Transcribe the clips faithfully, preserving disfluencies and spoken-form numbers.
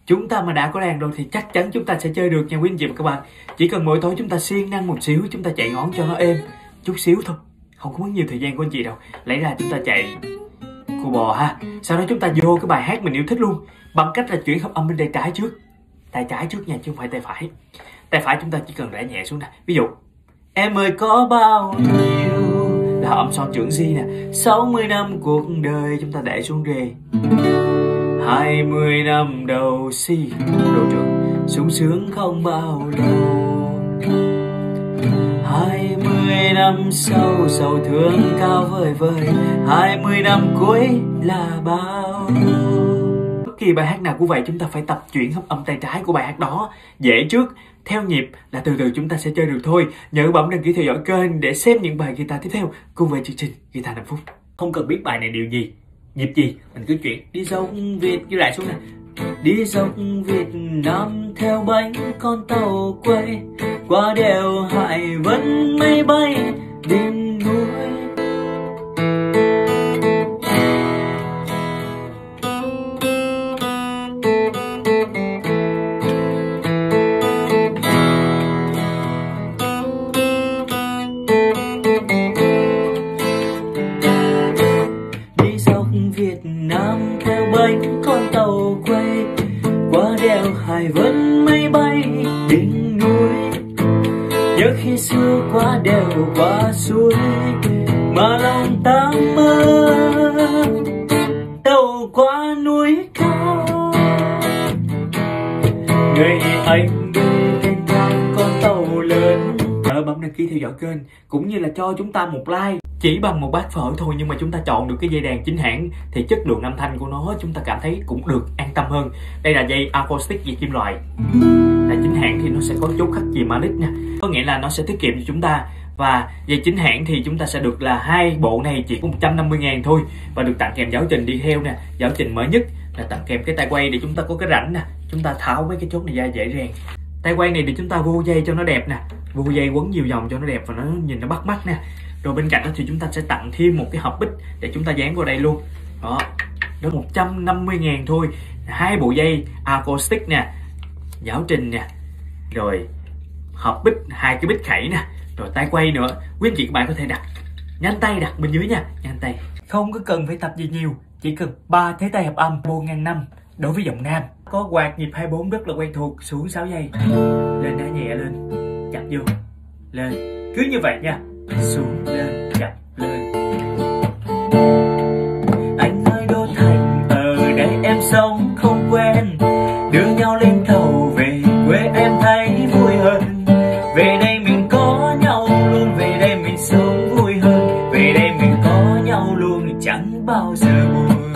Chúng ta mà đã có đàn rồi thì chắc chắn chúng ta sẽ chơi được nha quý anh chị và các bạn. Chỉ cần mỗi tối chúng ta siêng năng một xíu, chúng ta chạy ngón cho nó êm chút xíu thôi, không có mất nhiều thời gian của anh chị đâu. Lấy ra chúng ta chạy cô bò ha. Sau đó chúng ta vô cái bài hát mình yêu thích luôn, bằng cách là chuyển hợp âm bên tay trái trước. Tay trái trước nha chứ không phải tay phải. Tay phải chúng ta chỉ cần đẩy nhẹ xuống nè. Ví dụ em ơi có bao nhiêu là âm son trưởng G nè. Sáu mươi năm cuộc đời chúng ta để xuống rê. Hai mươi năm đầu C đồ trưởng sung sướng không bao lâu. Hai mươi năm sau sầu thương cao vời vời. Hai mươi năm cuối là bao. Bất kỳ bài hát nào cũng vậy, chúng ta phải tập chuyển hợp âm tay trái của bài hát đó dễ trước, theo nhịp là từ từ chúng ta sẽ chơi được thôi. Nhớ bấm đăng ký theo dõi kênh để xem những bài guitar tiếp theo cùng với chương trình Guitar năm phút. Không cần biết bài này điều gì, nhịp gì, mình cứ chuyển đi dốc Việt ghi lại xuống này. Đi dốc Việt Nam theo bánh con tàu quay, qua đèo Hải Vân mây bay đỉnh núi. Đi dốc Việt Nam theo bánh con tàu quay, qua đèo Hải Vân mây bay đỉnh núi. Nhớ khi xưa qua đèo qua suối mà lòng ta mơ, tàu qua núi cao. Người anh đi trên ngang con tàu lớn. Nhớ bấm đăng ký theo dõi kênh cũng như là cho chúng ta một like. Chỉ bằng một bát phở thôi nhưng mà chúng ta chọn được cái dây đàn chính hãng thì chất lượng âm thanh của nó chúng ta cảm thấy cũng được an tâm hơn. Đây là dây acoustic dây kim loại. Là chính hãng thì nó sẽ có chốt khắc chì Malik nha, có nghĩa là nó sẽ tiết kiệm cho chúng ta. Và dây chính hãng thì chúng ta sẽ được là hai bộ này chỉ có một trăm năm mươi ngàn thôi, và được tặng kèm giáo trình đi theo nè. Giáo trình mới nhất là tặng kèm cái tay quay để chúng ta có cái rãnh nè, chúng ta tháo mấy cái chốt này ra dễ dàng. Tay quay này để chúng ta vô dây cho nó đẹp nè, vô dây quấn nhiều vòng cho nó đẹp và nó nhìn nó bắt mắt nè. Rồi bên cạnh đó thì chúng ta sẽ tặng thêm một cái hộp bích để chúng ta dán vào đây luôn. Đó, đó một trăm năm mươi ngàn thôi. Hai bộ dây acoustic nè, giáo trình nè, rồi hộp bích, hai cái bích khẩy nè, rồi tay quay nữa. Quý anh chị các bạn có thể đặt nhanh tay đặt bên dưới nha, nhanh tay. Không có cần phải tập gì nhiều, chỉ cần ba thế tay hợp âm bốn ngàn năm đối với giọng nam. Có quạt nhịp hai mươi bốn rất là quen thuộc, xuống sáu giây. Lên đá nhẹ lên, chặt vô, lên. Cứ như vậy nha. Xuống lên chặt lên. Anh ơi Đô Thành ở đây em sống không quen, đưa nhau lên tàu về quê em thấy vui hơn. Về đây mình có nhau luôn, về đây mình sống vui hơn. Về đây mình có nhau luôn, chẳng bao giờ buồn.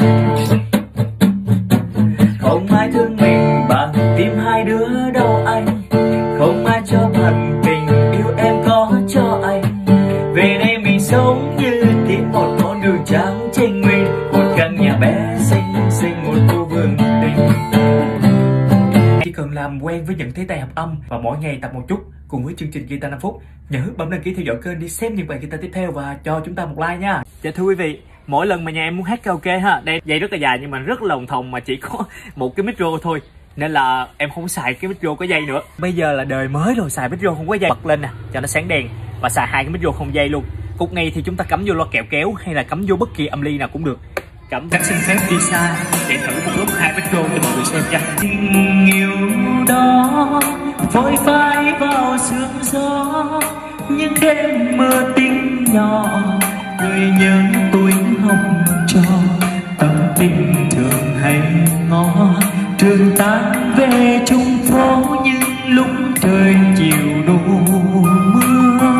Không ai thương mình bằng tim hai đứa đâu anh, không ai cho bằng tình yêu em có cho anh. Về đây mình sống như tiến một con đường trắng trên nguyên, một căn nhà bé xinh xinh, một khu vườn tình. Chỉ cần làm quen với những thế tay hợp âm và mỗi ngày tập một chút cùng với chương trình Guitar năm phút. Nhớ bấm đăng ký theo dõi kênh đi xem những bài guitar tiếp theo và cho chúng ta một like nha. Dạ thưa quý vị, mỗi lần mà nhà em muốn hát karaoke ha, đây dây rất là dài nhưng mà rất là lồng thòng mà chỉ có một cái micro thôi, nên là em không xài cái micro có dây nữa. Bây giờ là đời mới rồi, xài micro không có dây. Bật lên nè cho nó sáng đèn và xài hai cái micro không dây luôn. Cục này thì chúng ta cắm vô loa kẹo kéo hay là cắm vô bất kỳ âm ly nào cũng được. Cắm cách xin phép đi xa để thử một lúc hai micro cho mọi người xem nha. Tình yêu đó vội phai vào sương gió, những đêm mơ tình nhỏ, người nhớ tuổi hồng cho tâm tình thường hay ngó. Trường tan về chung phố những lúc trời chiều đổ mưa.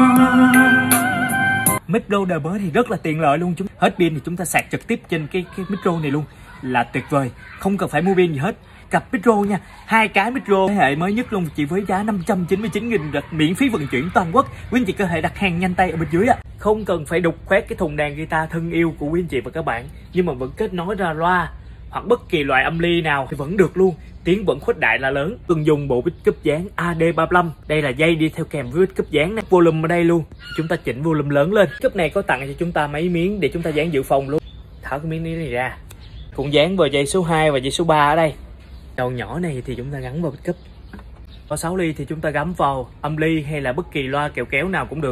Micro đời mới thì rất là tiện lợi luôn. Chúng hết pin thì chúng ta sạc trực tiếp trên cái cái micro này luôn là tuyệt vời, không cần phải mua pin gì hết. Cặp micro nha, hai cái micro thế hệ mới nhất luôn, chỉ với giá năm trăm chín mươi chín nghìn, miễn phí vận chuyển toàn quốc. Quý anh chị có thể đặt hàng nhanh tay ở bên dưới ạ. Không cần phải đục khoét cái thùng đàn guitar thân yêu của quý anh chị và các bạn, nhưng mà vẫn kết nối ra loa hoặc bất kỳ loại âm ly nào thì vẫn được luôn, tiếng vẫn khuếch đại là lớn. Từng dùng bộ bích cúp dáng A D ba mươi lăm, đây là dây đi theo kèm với bích cúp dáng này. Volume ở đây luôn, chúng ta chỉnh volume lớn lên. Cúp này có tặng cho chúng ta mấy miếng để chúng ta dán dự phòng luôn. Tháo cái miếng này ra, cũng dán vào dây số hai và dây số ba ở đây. Đầu nhỏ này thì chúng ta gắn vào bích cúp. Có sáu ly thì chúng ta gắm vào âm ly hay là bất kỳ loa kẹo kéo nào cũng được.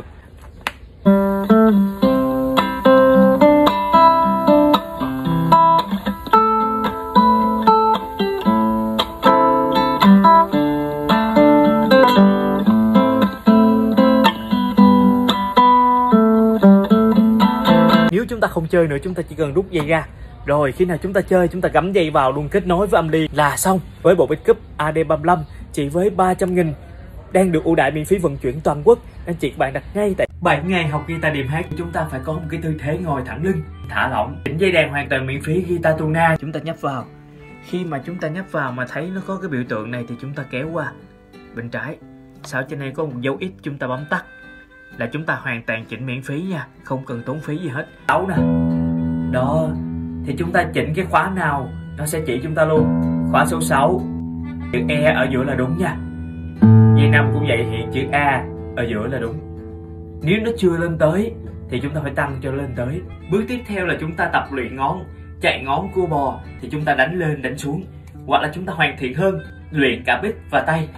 Nếu chúng ta không chơi nữa, chúng ta chỉ cần rút dây ra. Rồi khi nào chúng ta chơi, chúng ta gắm dây vào luôn, kết nối với âm ly là xong. Với bộ bích cúp A D ba mươi lăm chỉ với ba trăm nghìn, đang được ưu đãi miễn phí vận chuyển toàn quốc. Anh chị bạn đặt ngay tại bảy ngày học guitar điềm hát. Chúng ta phải có một cái tư thế ngồi thẳng lưng, thả lỏng, chỉnh dây đàn hoàn toàn miễn phí. Guitar Tuna chúng ta nhấp vào. Khi mà chúng ta nhấp vào mà thấy nó có cái biểu tượng này thì chúng ta kéo qua bên trái. Sau trên này có một dấu X, chúng ta bấm tắt là chúng ta hoàn toàn chỉnh miễn phí nha, không cần tốn phí gì hết. Đấu nè, đó thì chúng ta chỉnh cái khóa nào nó sẽ chỉ chúng ta luôn. Khóa số sáu, chữ E ở giữa là đúng nha. Dây năm cũng vậy, hiện chữ A ở giữa là đúng. Nếu nó chưa lên tới thì chúng ta phải tăng cho lên tới. Bước tiếp theo là chúng ta tập luyện ngón, chạy ngón cua bò thì chúng ta đánh lên đánh xuống, hoặc là chúng ta hoàn thiện hơn, luyện cả bích và tay.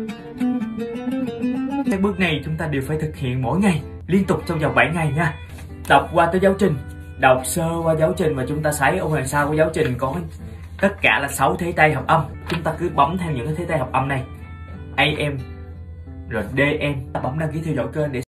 Các bước này chúng ta đều phải thực hiện mỗi ngày, liên tục trong vòng bảy ngày nha. Đọc qua tới giáo trình, đọc sơ qua giáo trình mà chúng ta sấy ở ngoài sau của giáo trình có tất cả là sáu thế tay hợp âm. Chúng ta cứ bấm theo những cái thế tay hợp âm này, A M rồi D M. Ta bấm đăng ký theo dõi kênh để